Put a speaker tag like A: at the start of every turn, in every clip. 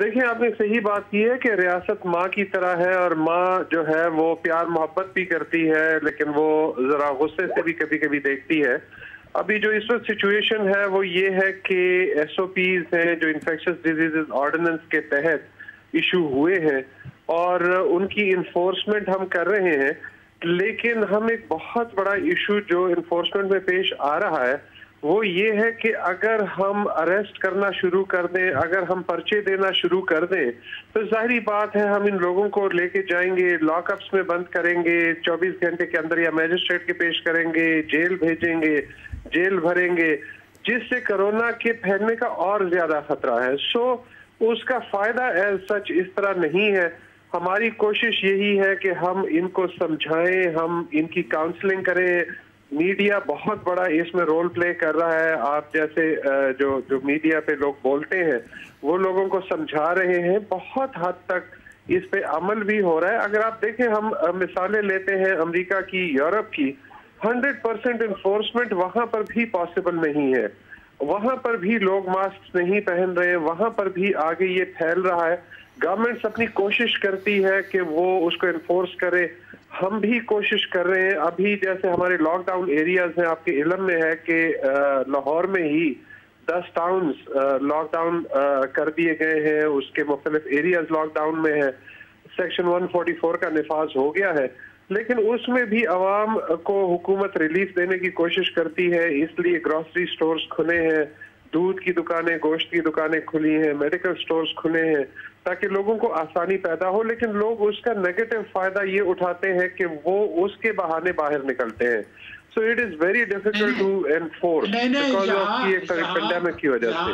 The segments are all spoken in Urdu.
A: دیکھیں آپ نے صحیح بات کی ہے کہ ریاست ماں کی طرح ہے، اور ماں جو ہے وہ پیار محبت بھی کرتی ہے، لیکن وہ ذرا غصے سے بھی کبھی کبھی دیکھتی ہے۔ ابھی جو اس وقت سچویشن ہے وہ یہ ہے کہ ایس او پیز ہیں جو انفیکشس ڈیزیزز آرڈیننس کے تحت ایشو ہوئے ہیں، اور ان کی انفورسمنٹ ہم کر رہے ہیں، لیکن ہم ایک بہت بڑا ایشو جو انفورسمنٹ میں پیش آ رہا ہے وہ یہ ہے کہ اگر ہم اریسٹ کرنا شروع کر دیں، اگر ہم پرچے دینا شروع کر دیں، تو ظاہری بات ہے ہم ان لوگوں کو لے کے جائیں گے، لاک اپس میں بند کریں گے 24 گھنٹے کے اندر، یا میجسٹریٹ کے پیش کریں گے، جیل بھیجیں گے، جیل بھریں گے، جس سے کرونا کے پھیلنے کا اور زیادہ خطرہ ہے۔ سو اس کا فائدہ ایز سچ اس طرح نہیں ہے۔ ہماری کوشش یہی ہے کہ ہم ان کو سمجھائیں، ہم ان کی کاؤنسلنگ کریں۔ میڈیا بہت بڑا اس میں رول پلے کر رہا ہے، آپ جیسے جو میڈیا پہ لوگ بولتے ہیں وہ لوگوں کو سمجھا رہے ہیں، بہت حد تک اس پہ عمل بھی ہو رہا ہے۔ اگر آپ دیکھیں، ہم مثالیں لیتے ہیں امریکہ کی، یورپ کی، 100% انفورسمنٹ وہاں پر بھی پاسبل نہیں ہے، وہاں پر بھی لوگ ماسک نہیں پہن رہے، وہاں پر بھی آگے یہ پھیل رہا ہے۔ گورنمنٹس اپنی کوشش کرتی ہے کہ وہ اس کو انفورس کرے، ہم بھی کوشش کر رہے ہیں۔ ابھی جیسے ہمارے لاک ڈاؤن ایریاز ہیں، آپ کے علم میں ہے کہ لاہور میں ہی 10 ٹاؤنز لاک ڈاؤن کر دیے گئے ہیں، اس کے مختلف ایریاز لاک ڈاؤن میں ہیں، سیکشن 144 کا نفاذ ہو گیا ہے، لیکن اس میں بھی عوام کو حکومت ریلیف دینے کی کوشش کرتی ہے، اس لیے گروسری سٹورز کھلے ہیں، دودھ کی دکانیں، گوشت کی دکانیں کھلی ہیں، میڈیکل سٹورز کھلے ہیں، تاکہ لوگوں کو آسانی پیدا ہو۔ لیکن لوگ اس کا نیگیٹو فائدہ یہ اٹھاتے ہیں کہ وہ اس کے بہانے باہر نکلتے ہیں۔ So it is very difficult to enforce because of یہ پینڈیمک کی وجہ سے۔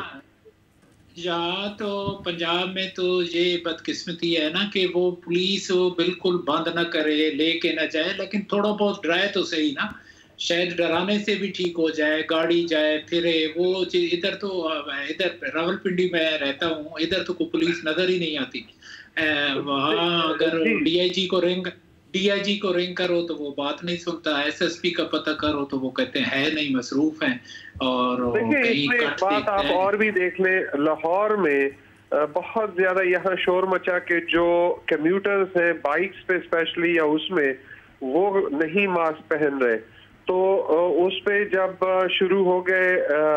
B: یہاں تو پنجاب میں تو یہ بدقسمتی ہے نا کہ وہ پولیس وہ بالکل بند نہ کرے، لے کے نہ جائے، لیکن تھوڑا بہت ڈرائے تو صحیح نا، شاید ڈرانے سے بھی ٹھیک ہو جائے، گاڑی جائے پھرے۔ وہ ادھر تو ادھر راولپنڈی میں رہتا ہوں، ادھر تو کوئی پولیس نظر ہی نہیں آتی۔ وہاں اگر ڈی آئی جی کو رنگ کرو تو وہ بات نہیں سنتا، ایس ایس پی کا پتہ کرو تو وہ کہتے ہیں ہے نہیں، مصروف ہیں، اور
A: دیکھیں ایک بات آپ اور بھی دیکھ لیں، لاہور میں بہت زیادہ یہاں شور مچا کہ جو کمیوٹرز ہیں بائکس پہ اسپیشلی، یا اس میں وہ نہیں ماسک پہن رہے، تو اس پہ جب شروع ہو گئے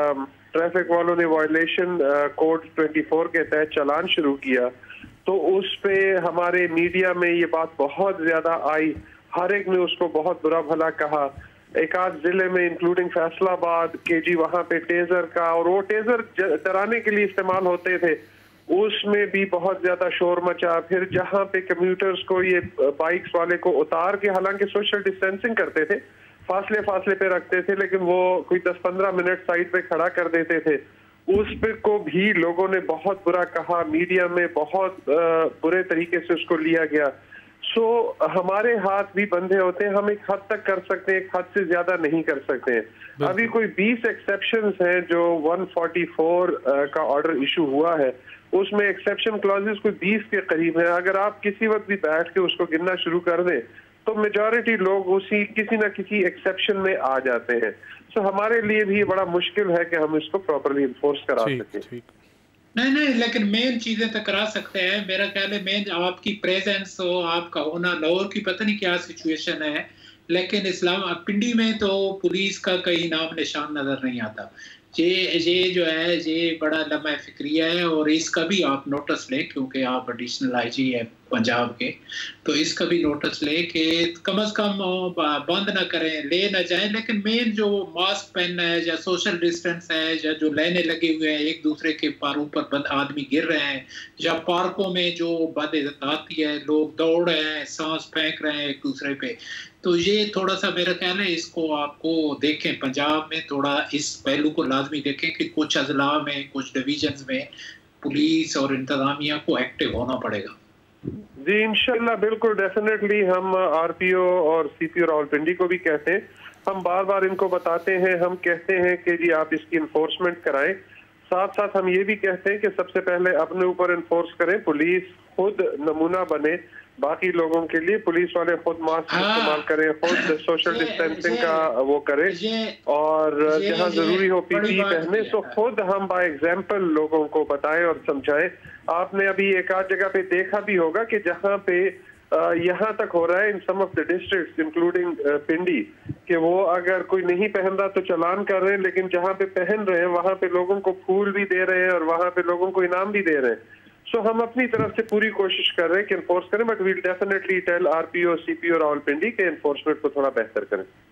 A: ٹریفک والوں نے وائلیشن کوڈ 24 کے تحت چلان شروع کیا، تو اس پہ ہمارے میڈیا میں یہ بات بہت زیادہ آئی، ہر ایک نے اس کو بہت برا بھلا کہا۔ ایک آدھ ضلع میں انکلوڈنگ فیصل آباد کہ جی وہاں پہ ٹیزر کا، اور وہ ٹیزر ڈرانے کے لیے استعمال ہوتے تھے، اس میں بھی بہت زیادہ شور مچا۔ پھر جہاں پہ کمیوٹرز کو یہ بائکس والے کو اتار کے، حالانکہ سوشل ڈسٹینسنگ کرتے تھے، فاصلے پہ رکھتے تھے، لیکن وہ کوئی 10-15 منٹ سائڈ پہ کھڑا کر دیتے تھے، اس پہ کو بھی لوگوں نے بہت برا کہا، میڈیا میں بہت برے طریقے سے اس کو لیا گیا۔ سو ہمارے ہاتھ بھی بندھے ہوتے ہیں، ہم ایک حد تک کر سکتے ہیں، ایک حد سے زیادہ نہیں کر سکتے ہیں۔ ابھی کوئی 20 ایکسیپشنز ہیں جو 144 کا آرڈر ایشو ہوا ہے، اس میں ایکسیپشن کلازز کوئی 20 کے قریب ہیں۔ اگر آپ کسی وقت بھی بیٹھ کے اس کو گننا شروع کر دیں تو میجورٹی لوگ اسی کسی نہ کسی ایکسیپشن میں آ جاتے ہیں۔ سو ہمارے لیے بھی بڑا مشکل ہے کہ ہم اس کو پراپرلی انفورس کرا سکیں۔
B: نہیں، لیکن مین چیزیں تو کرا سکتے ہیں۔ میرا خیال ہے مین آپ کی پریزنس ہو، آپ کا ہونا۔ لاہور کی پتہ نہیں کیا سچویشن ہے، لیکن اسلام پنڈی میں تو پولیس کا کئی نام نشان نظر نہیں آتا۔ یہ جو ہے یہ بڑا لمحہ فکریہ ہے، اور اس کا بھی آپ نوٹس لیں، کیونکہ آپ ایڈیشنل آئی جی ہے پنجاب کے، تو اس کا بھی نوٹس لیں کہ کم از کم بند نہ کریں، لے نہ جائیں، لیکن مین جو ماسک پہننا ہے، یا سوشل ڈسٹینس ہے، یا جو لائنیں لگے ہوئے ہیں ایک دوسرے کے پاروں پر آدمی گر رہے ہیں، یا پارکوں میں جو بد آتی ہے، لوگ دوڑ رہے ہیں، سانس پھینک رہے ہیں ایک دوسرے پہ، تو یہ تھوڑا سا میرا خیال ہے اس کو آپ کو دیکھیں، پنجاب میں تھوڑا اس پہلو کو لازمی دیکھیں کہ کچھ اضلاع میں، کچھ ڈویژنز میں پولیس اور انتظامیہ کو ایکٹیو ہونا پڑے گا۔
A: جی انشاءاللہ، بالکل ڈیفینیٹلی ہم آر پی او اور سی پی او راولپنڈی کو بھی کہتے ہیں، ہم بار بار ان کو بتاتے ہیں، ہم کہتے ہیں کہ جی آپ اس کی انفورسمنٹ کرائیں، ساتھ ساتھ ہم یہ بھی کہتے ہیں کہ سب سے پہلے اپنے اوپر انفورس کریں، پولیس خود نمونہ بنے باقی لوگوں کے لیے، پولیس والے خود ماسک استعمال کریں، خود سوشل ڈسٹینسنگ کا وہ کریں، اور جہاں ضروری ہو پی پی ای پہنے، سو خود ہم بائی ایگزامپل لوگوں کو بتائیں اور سمجھائیں آپ نے ابھی ایک آدھ جگہ پہ دیکھا بھی ہوگا کہ جہاں پہ یہاں تک ہو رہا ہے in some of the districts including Pindi کہ وہ اگر کوئی نہیں پہن رہا تو چلان کر رہے ہیں، لیکن جہاں پہ پہن رہے ہیں وہاں پہ لوگوں کو پھول بھی دے رہے ہیں اور وہاں پہ لوگوں کو انعام بھی دے رہے ہیں. سو ہم اپنی طرف سے پوری کوشش کر رہے ہیں کہ انفورس کریں، but we'll definitely tell RPO CPO Rawalpindi کہ انفورسمنٹ کو تھوڑا بہتر کریں.